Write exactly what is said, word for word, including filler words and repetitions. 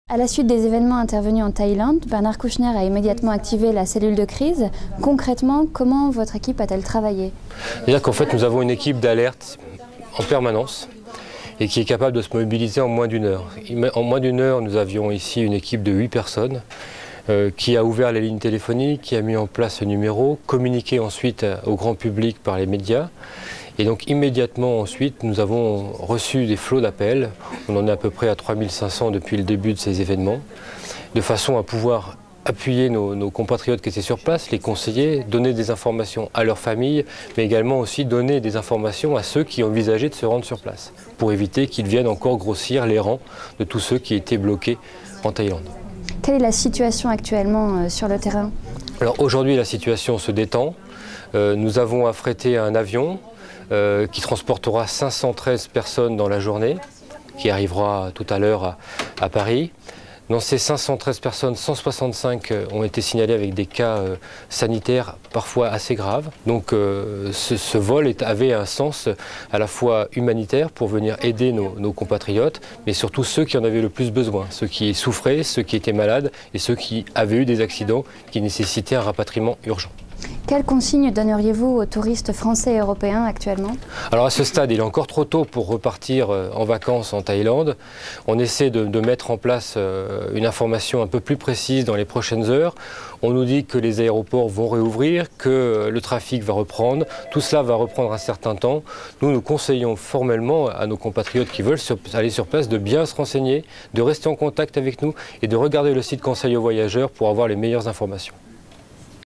À la suite des événements intervenus en Thaïlande, Bernard Kouchner a immédiatement activé la cellule de crise. Concrètement, comment votre équipe a-t-elle travaillé? C'est-à-dire qu'en fait, nous avons une équipe d'alerte en permanence et qui est capable de se mobiliser en moins d'une heure. En moins d'une heure, nous avions ici une équipe de huit personnes euh, qui a ouvert les lignes téléphoniques, qui a mis en place ce numéro, communiqué ensuite au grand public par les médias. Et donc immédiatement ensuite, nous avons reçu des flots d'appels. On en est à peu près à trois mille cinq cents depuis le début de ces événements, de façon à pouvoir appuyer nos, nos compatriotes qui étaient sur place, les conseiller, donner des informations à leurs familles, mais également aussi donner des informations à ceux qui envisageaient de se rendre sur place, pour éviter qu'ils viennent encore grossir les rangs de tous ceux qui étaient bloqués en Thaïlande. Quelle est la situation actuellement euh, sur le terrain? Alors aujourd'hui, la situation se détend. Euh, nous avons affrété un avion Euh, qui transportera cinq cent treize personnes dans la journée, qui arrivera tout à l'heure à, à Paris. Dans ces cinq cent treize personnes, cent soixante-cinq ont été signalés avec des cas euh, sanitaires parfois assez graves. Donc euh, ce, ce vol est, avait un sens à la fois humanitaire pour venir aider nos, nos compatriotes, mais surtout ceux qui en avaient le plus besoin, ceux qui souffraient, ceux qui étaient malades et ceux qui avaient eu des accidents qui nécessitaient un rapatriement urgent. Quelles consignes donneriez-vous aux touristes français et européens actuellement? Alors à ce stade, il est encore trop tôt pour repartir en vacances en Thaïlande. On essaie de, de mettre en place une information un peu plus précise dans les prochaines heures. On nous dit que les aéroports vont réouvrir, que le trafic va reprendre. Tout cela va reprendre un certain temps. Nous, nous conseillons formellement à nos compatriotes qui veulent aller sur place de bien se renseigner, de rester en contact avec nous et de regarder le site Conseil aux voyageurs pour avoir les meilleures informations.